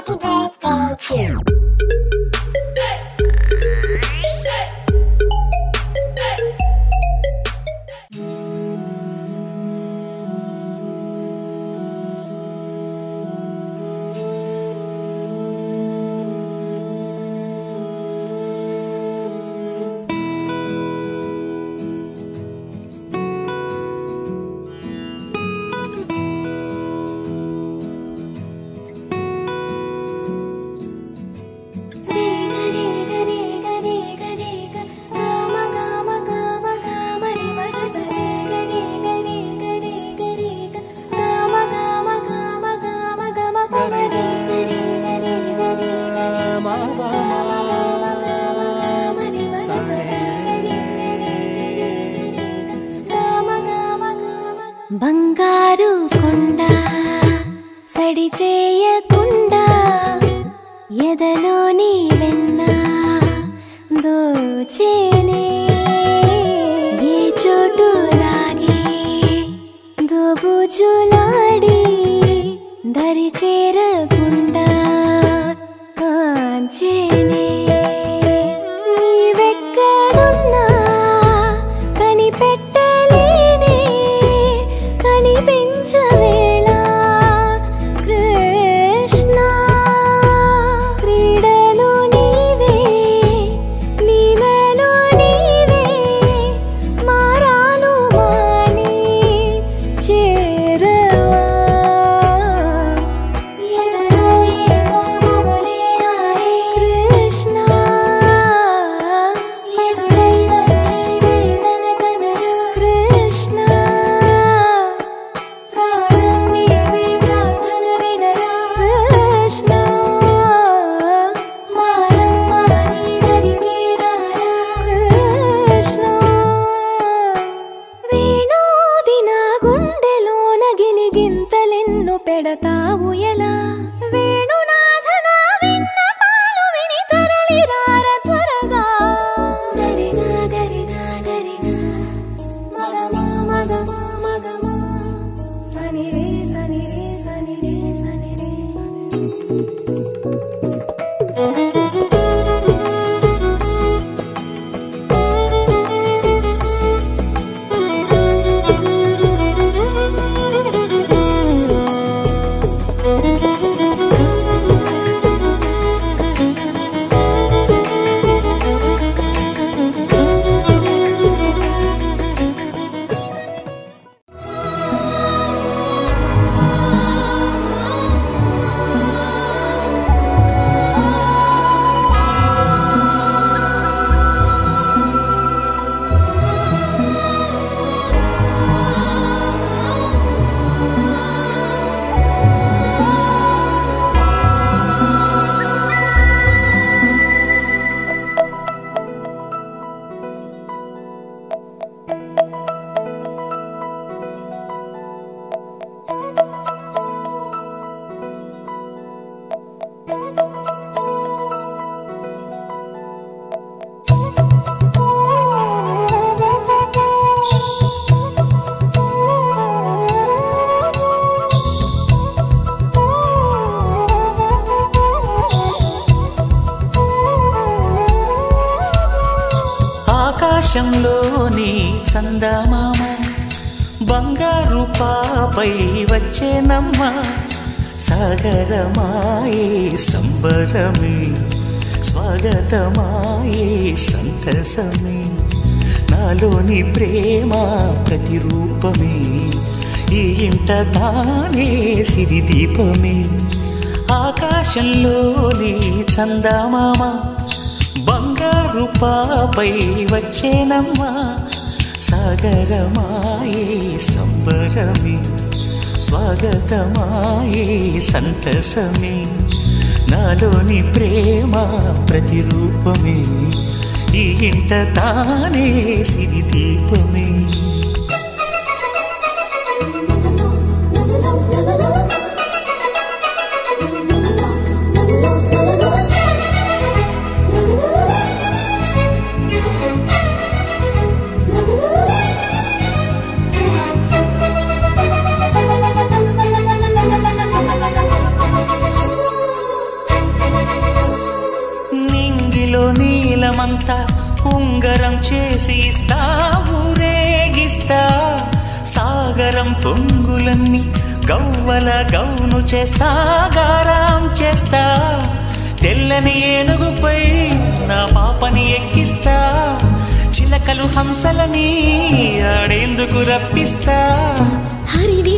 Happy birthday to బంగారు కొండ సడి చేయకుండా ఎదలోని వెన్న దోచేనే ఏ చోటు లాగే దోబుజులాడి దరి చేరకుండా కాంచేనే నీవెక్కడున్నా కనిపెట్టలేనే కనిపించవేళ కృష్ణ క్రీడలు నీవే లీలలు నీవే మారాను మాని చేరవా కృష్ణ కృష్ణ పెడతావు ఎలా వేణునాథన విన్నపాలు విని తరలిరార త్వరగా గరిగా గరిగా గరిగా మగమా మగమా మగమా సని రే సని రే సని రే సని రే ఆకాశంలోని చందమామ బంగారు పాపై వచ్చేనమ్మ సాగరమాయే సంబరమే స్వాగతమాయే సంతసమే నాలోని ప్రేమ ప్రతిరూపమే ఈ ఇంట తానే సిరిదీపమే ఆకాశంలోని చందమామ బంగారు పాపై వచ్చేనమ్మా సాగరమాయే సంబరమే స్వాగతమాయే సంతసమే నాలోని ప్రేమ ప్రతిరూపమే ఈ ఇంట తానే సిరిదీపమే జగమంతా ఉంగరం చేసి ఇస్తా ఊరేగిస్తా సాగరం పొంగులన్నీ గవ్వల గౌను చేస్తా గారాం చేస్తా తెల్లని ఏనుగుపై నా పాపని ఎక్కిస్తా చిలకలు హంసలని ఆడేందుకు రప్పిస్తా హరివి